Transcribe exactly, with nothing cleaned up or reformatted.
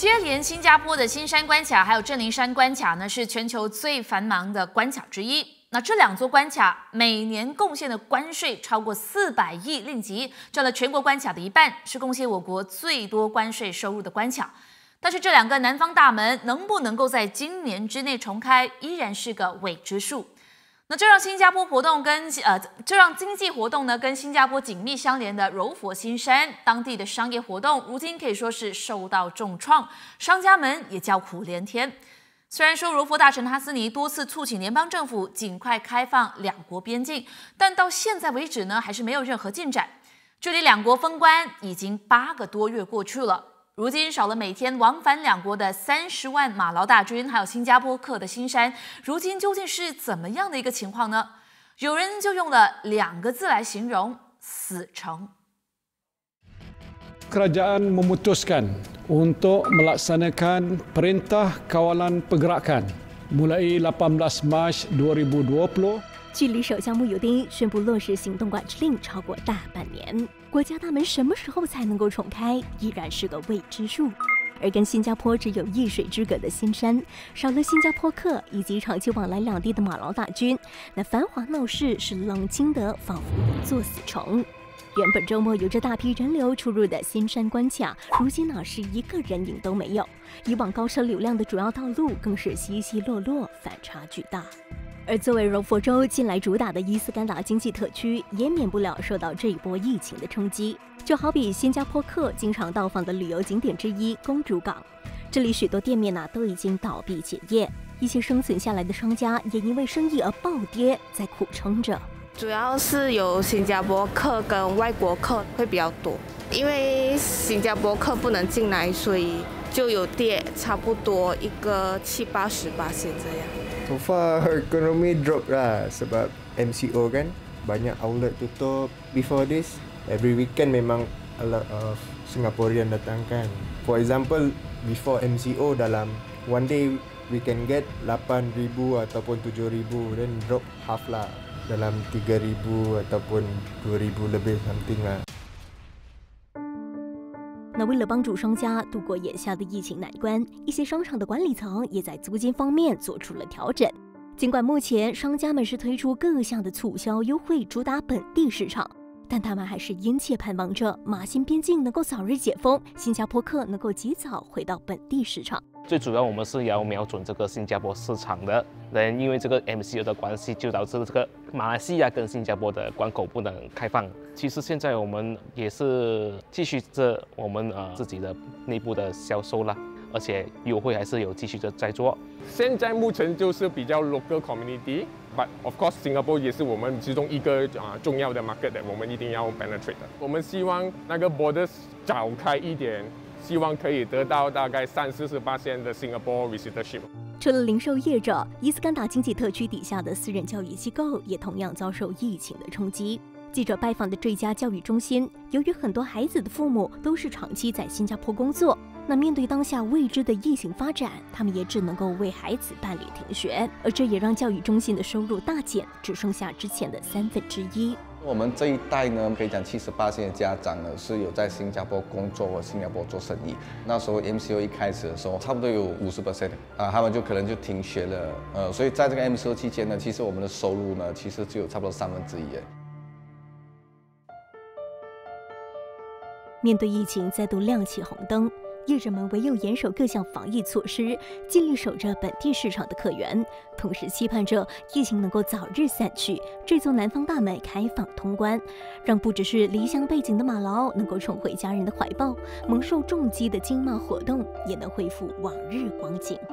接连新加坡的新山关卡还有正林山关卡呢，是全球最繁忙的关卡之一。那这两座关卡每年贡献的关税超过四百亿令吉，占了全国关卡的一半，是贡献我国最多关税收入的关卡。但是这两个南方大门能不能够在今年之内重开，依然是个未知数。那这让新加坡活动跟呃，这让经济活动呢跟新加坡紧密相连的柔佛新山当地的商业活动，如今可以说是受到重创，商家们也叫苦连天。虽然说柔佛大臣哈斯尼多次促请联邦政府尽快开放两国边境，但到现在为止呢，还是没有任何进展。距离两国封关已经八个多月过去了。如今少了每天往返两国的三十万马劳大军，还有新加坡客的新山，如今究竟是怎么样的一个情况呢？有人就用了两个字来形容：死城。 Kerajaan memutuskan untuk melaksanakan Perintah Kawalan Pergerakan mulai lapan belas Mac dua ribu dua puluh。 距离首相慕尤丁宣布落实行动管制令超过大半年，国家大门什么时候才能够重开，依然是个未知数。而跟新加坡只有一水之隔的新山，少了新加坡客以及长期往来两地的马劳大军，那繁华闹市是冷清的，仿佛一座死城。原本周末有着大批人流出入的新山关卡，如今哪是一个人影都没有。以往高车流量的主要道路更是稀稀落落，反差巨大。而作为柔佛州近来主打的伊斯干达经济特区，也免不了受到这一波疫情的冲击。就好比新加坡客经常到访的旅游景点之一公主港，这里许多店面呢、啊、都已经倒闭结业，一些生存下来的商家也因为生意而暴跌，在苦撑着。 主要是有新加坡客跟外国客会比较多，因为新加坡客不能进来，所以就有跌差不多一个七八十巴仙这样。 So far ekonomi drop lah sebab M C O kan banyak outlet tutup. Before this every weekend memang a lot of Singaporean datang kan. For example before M C O dalam one day we can get lapan ribu ataupun tujuh ribu, then drop half lah dalam tiga ribu ataupun dua ribu lebih something lah。 那为了帮助商家度过眼下的疫情难关，一些商场的管理层也在租金方面做出了调整。尽管目前商家们是推出各项的促销优惠，主打本地市场，但他们还是殷切盼望着马新边境能够早日解封，新加坡客能够及早回到本地市场。 最主要我们是要瞄准这个新加坡市场的人，因为这个 M C O 的关系，就导致这个马来西亚跟新加坡的关口不能开放。其实现在我们也是继续着我们呃自己的内部的销售啦，而且优惠还是有继续的在做。 现在目前就是比较 local community。But of course, Singapore 也是我们其中一个啊重要的 market 的，我们一定要 penetrate 的。我们希望那个 borders 早开一点，希望可以得到大概三四十八%的 Singapore visitorship。 除了零售业者，伊斯干达经济特区底下的私人教育机构也同样遭受疫情的冲击。记者拜访的这家教育中心，由于很多孩子的父母都是长期在新加坡工作。那面对当下未知的疫情发展，他们也只能够为孩子办理停学，而这也让教育中心的收入大减，只剩下之前的三分之一。 我们这一代呢，可以讲七十八%的家长呢是有在新加坡工作或新加坡做生意。那时候 M C O 一开始的时候，差不多有五十 percent 啊，他们就可能就停学了。呃，所以在这个 M C O 期间呢，其实我们的收入呢，其实只有差不多三分之一。 面对疫情再度亮起红灯，业者们唯有严守各项防疫措施，尽力守着本地市场的客源，同时期盼着疫情能够早日散去，这座南方大门开放通关，让不只是离乡背井的马劳能够重回家人的怀抱，蒙受重击的金马活动也能恢复往日光景。